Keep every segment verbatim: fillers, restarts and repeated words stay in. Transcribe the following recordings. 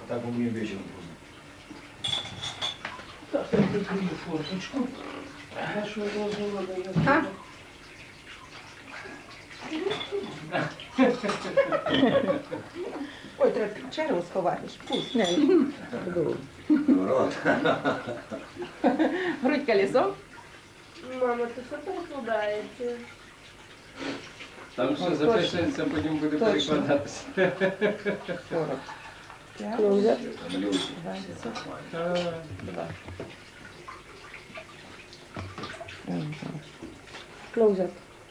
А так мы будем вечером поздно. Так, я прикрою форточку. Нашу розовую даю. А? Ой, треба черву сховати, пусть. Грудь колесом. Мама, ти що перекладаєте? Там ще запишеться, потім буде перекладатися. сорок. Клоузер. Клоузер.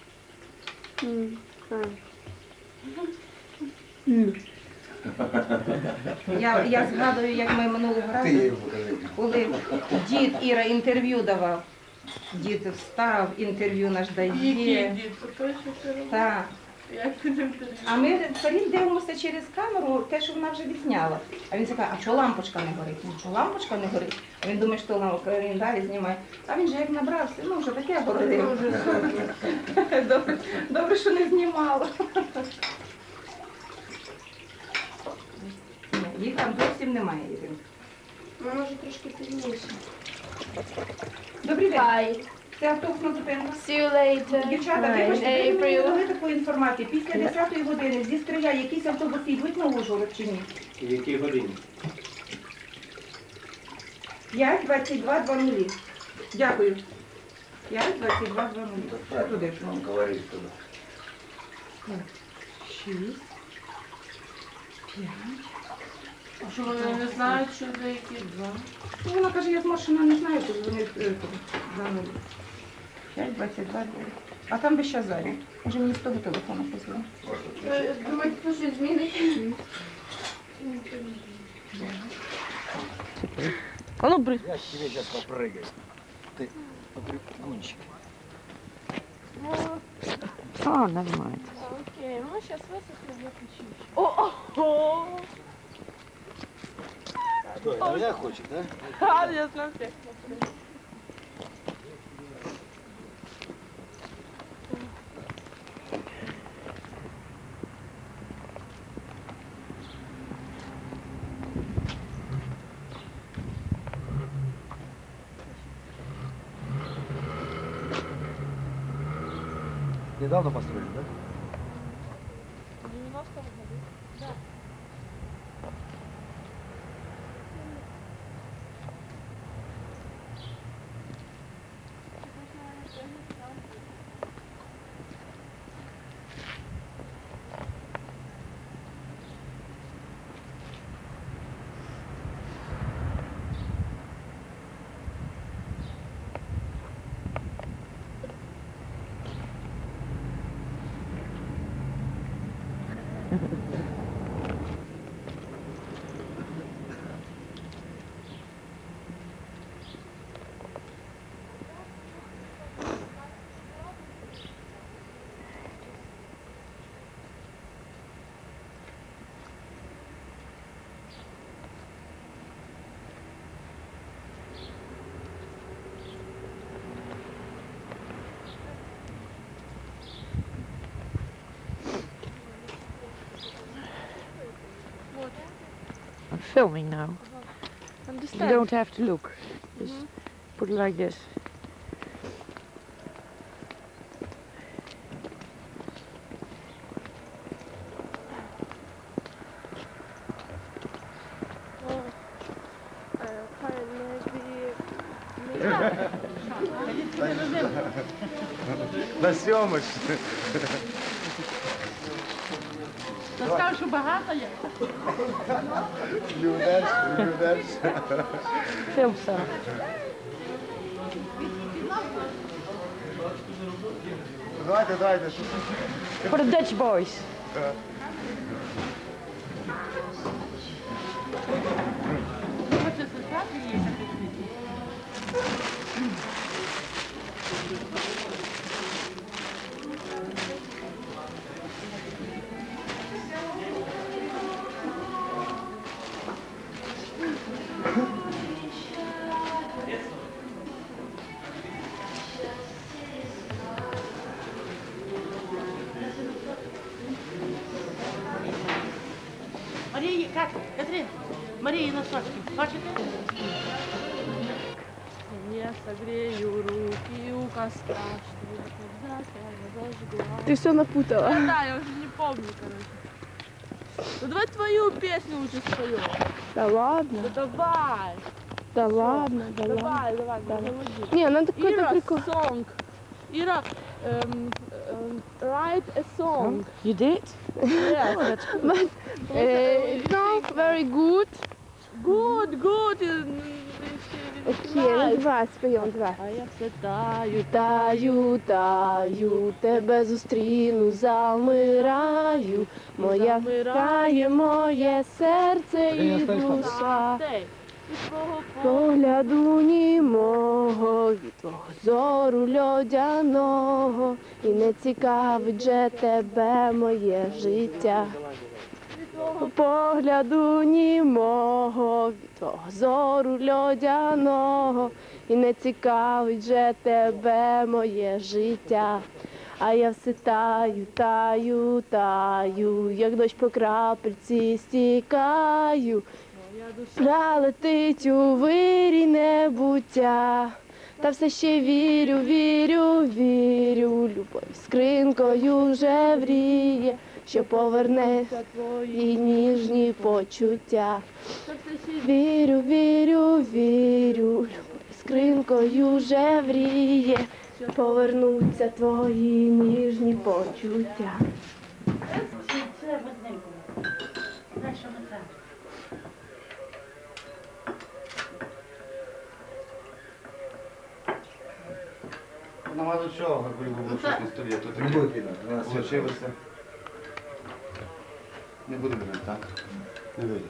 Я, я згадую, як ми минулого разу, коли дід Іра інтерв'ю давав. Дід встав, інтерв'ю наш Який дає. дід? Це той, що ти робив? Так. Як ти не втримав? А ми вперед дивимося через камеру, те, що вона вже відсняла. А він каже, а що лампочка не горить? Ну, що лампочка не горить? А він думає, що лампочка, він далі знімає. А він же як набрався, ну вже таке городив. Добре, добре, що не знімала. Ні, їх там зовсім немає, Ірин. Ну, може трошки пізніше. Добрий день. Bye. Це автобусна зупинка. See you later. Дівчата, Bye. вибачте, ви мені April. дали таку інформацію. Після десятої години зі Стрия якісь автобуси йдуть на Ужгород чи ні? В якій годині? п'ять двадцять два двадцять. Дякую. п'ять двадцять два двадцять. Туди ж. Он говорит туда. шість. п'ять. А що вони не знають, що деякі? два. Ну, вона каже, я з машини не знаю, то вони занули. п'ять двадцять два. А там би ще зайнято. Може мені з того телефону позвонити. Думаєте, хто щось змінить? А ну, брысь. Я к тебе сейчас попрыгаю. Ты попрыгунчик. А, нормально. Окей, ну зараз висохне, виключу. О-о-о! Что, это меня хочет, да? А, я знаю, як. Недавно построили, да? девяностого году. Да. I'm filming now. You Understand? don't have to look. Just put it like this. На съемочку. Сказав, що багато є. Людеш, людеш. Film sir. Давайте, давайте. For the Dutch boys. Хоче сестра приїхати. Марії, Катя, Катрин, Марії носочки, бачите? Я согрею руки у костра, что я когда я зажгла. Ты все напутала. Да, да, я уже не помню, короче. Ну давай твою песню лучше споем. Да ладно, Ну давай, да ладно, да ладно. давай, давай, Давай. заводи. Не, надо какой-то Ира, прикол. song. Ира, um, um, write a song. You did? Yes. Oh, that's good. Uh, it's not very good. Good, good. Окей, ну два, споем, два. А я все таю, Таю, таю, тебе зустріну, замираю. Моя втає моє серце і душа. Ти, від свого Погляду німого, від твого зору льодяного, і не цікавить же тебе моє життя. Погляду німого, від твого зору льодяного, і не цікавить же тебе моє життя. А я все таю, таю, таю, як дощ по крапельці стікаю. Душа летить у вирій небуття, та все ще вірю, вірю, вірю, любов скринкою вже вріє, що поверне твої ніжні почуття. Вірю, вірю, вірю, любов скринкою вже вріє, повернуться твої ніжні почуття. Це мазненько. Знаєш, що не треба? Нема до чого, коли було щось на столі, то таке лишилося. Не буде брати, так? Не вийде.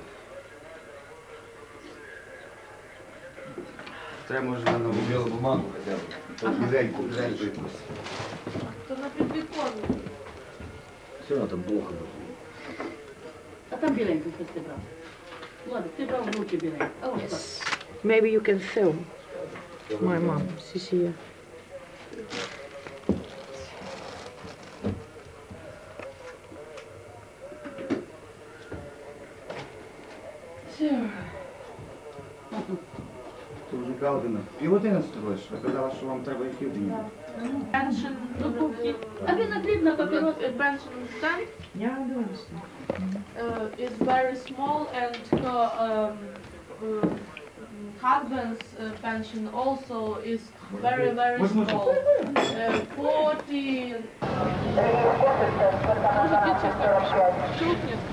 Треба може на нову білу бумагу хоча б. Так біленьку, біленьку якусь. То на підвіконні. Все одно там плохо буде. А там біленьку щось ти брав. Ладно, ти брав в руки біленьку. А ось так. Maybe you can film my mom. She's here. Це вже яка година? Півгодини стоїш, ви казали, що вам треба і півдні. Pension, ну кухні. А він накліп на папірос. Pension stand Я дивлюся. uh, is very small and her um, uh, husband's uh, pension also is very very small. Uh, forty. Может быть, сейчас так. Шутник.